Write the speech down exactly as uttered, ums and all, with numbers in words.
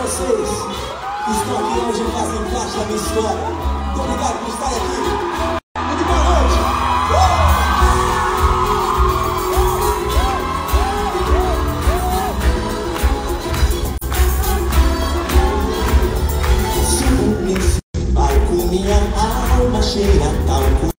vocês que estão aqui hoje e fazem parte da minha história. Muito obrigado por estar aqui. Muito boa noite. Uh! Subo nesse palco, minha alma cheira talco.